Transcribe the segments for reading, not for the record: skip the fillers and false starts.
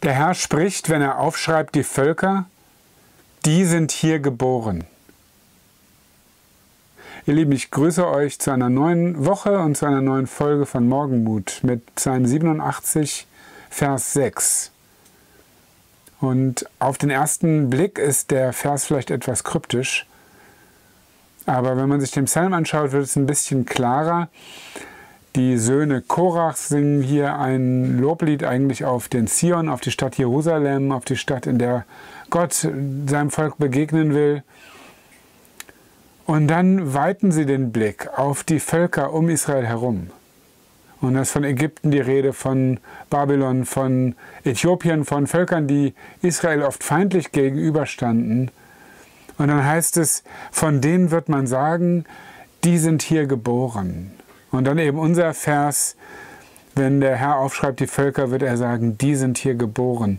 Der Herr spricht, wenn er aufschreibt, die Völker, die sind hier geboren. Ihr Lieben, ich grüße euch zu einer neuen Woche und zu einer neuen Folge von Morgenmut mit Psalm 87, Vers 6. Und auf den ersten Blick ist der Vers vielleicht etwas kryptisch, aber wenn man sich den Psalm anschaut, wird es ein bisschen klarer. Die Söhne Korachs singen hier ein Loblied eigentlich auf den Zion, auf die Stadt Jerusalem, auf die Stadt, in der Gott seinem Volk begegnen will. Und dann weiten sie den Blick auf die Völker um Israel herum. Und da ist von Ägypten die Rede, von Babylon, von Äthiopien, von Völkern, die Israel oft feindlich gegenüberstanden. Und dann heißt es, von denen wird man sagen, die sind hier geboren. Und dann eben unser Vers, wenn der Herr aufschreibt, die Völker, wird er sagen, die sind hier geboren.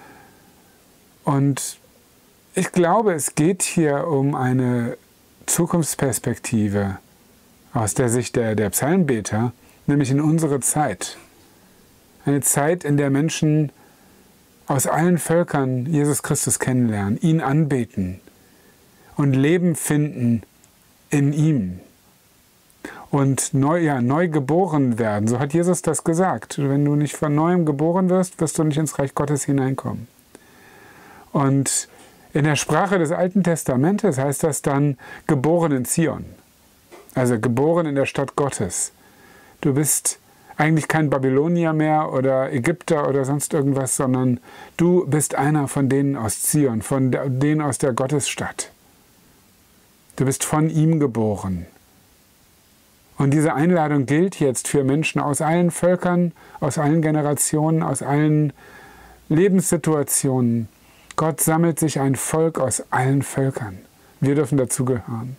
Und ich glaube, es geht hier um eine Zukunftsperspektive aus der Sicht der Psalmbeter, nämlich in unsere Zeit. Eine Zeit, in der Menschen aus allen Völkern Jesus Christus kennenlernen, ihn anbeten und Leben finden in ihm. Und neu geboren werden. So hat Jesus das gesagt. Wenn du nicht von Neuem geboren wirst, wirst du nicht ins Reich Gottes hineinkommen. Und in der Sprache des Alten Testamentes heißt das dann geboren in Zion. Also geboren in der Stadt Gottes. Du bist eigentlich kein Babylonier mehr oder Ägypter oder sonst irgendwas, sondern du bist einer von denen aus Zion, von denen aus der Gottesstadt. Du bist von ihm geboren. Und diese Einladung gilt jetzt für Menschen aus allen Völkern, aus allen Generationen, aus allen Lebenssituationen. Gott sammelt sich ein Volk aus allen Völkern. Wir dürfen dazugehören.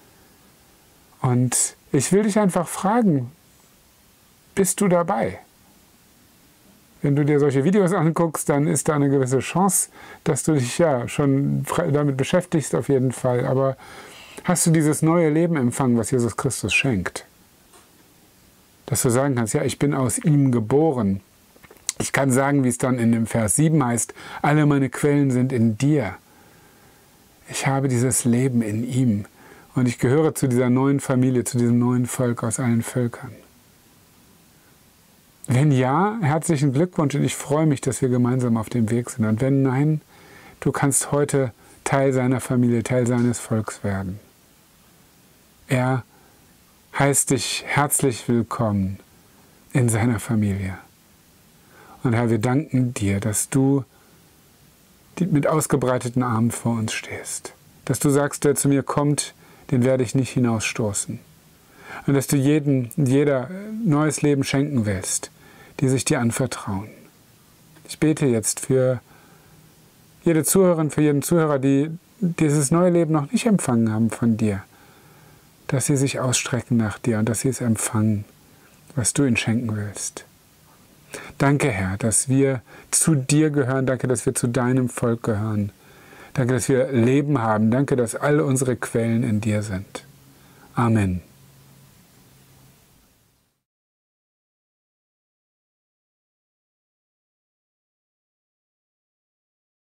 Und ich will dich einfach fragen, bist du dabei? Wenn du dir solche Videos anguckst, dann ist da eine gewisse Chance, dass du dich ja schon damit beschäftigst auf jeden Fall. Aber hast du dieses neue Leben empfangen, was Jesus Christus schenkt? Dass du sagen kannst, ja, ich bin aus ihm geboren. Ich kann sagen, wie es dann in dem Vers 7 heißt, alle meine Quellen sind in dir. Ich habe dieses Leben in ihm und ich gehöre zu dieser neuen Familie, zu diesem neuen Volk aus allen Völkern. Wenn ja, herzlichen Glückwunsch und ich freue mich, dass wir gemeinsam auf dem Weg sind. Und wenn nein, du kannst heute Teil seiner Familie, Teil seines Volks werden. Er heißt dich herzlich willkommen in seiner Familie. Und Herr, wir danken dir, dass du mit ausgebreiteten Armen vor uns stehst. Dass du sagst, wer zu mir kommt, den werde ich nicht hinausstoßen. Und dass du jeder neues Leben schenken willst, die sich dir anvertrauen. Ich bete jetzt für jede Zuhörerin, für jeden Zuhörer, die dieses neue Leben noch nicht empfangen haben von dir, dass sie sich ausstrecken nach dir und dass sie es empfangen, was du ihnen schenken willst. Danke, Herr, dass wir zu dir gehören. Danke, dass wir zu deinem Volk gehören. Danke, dass wir Leben haben. Danke, dass alle unsere Quellen in dir sind. Amen.